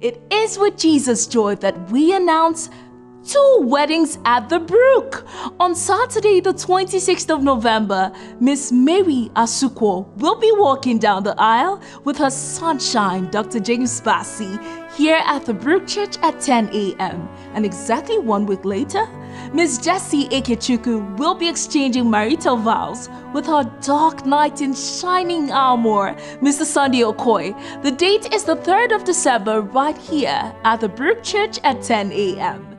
It is with Jesus' joy that we announce 2 weddings at the Brook. On Saturday, the 26th of November, Miss Mary Asukwo will be walking down the aisle with her sunshine, Dr. James Bassi, here at the Brook Church at 10 a.m. And exactly 1 week later, Miss Jessie Ekechukwu will be exchanging marital vows with her dark knight in shining armor, Mr. Sunday Okoye. The date is the 3rd of December right here at the Brook Church at 10 a.m.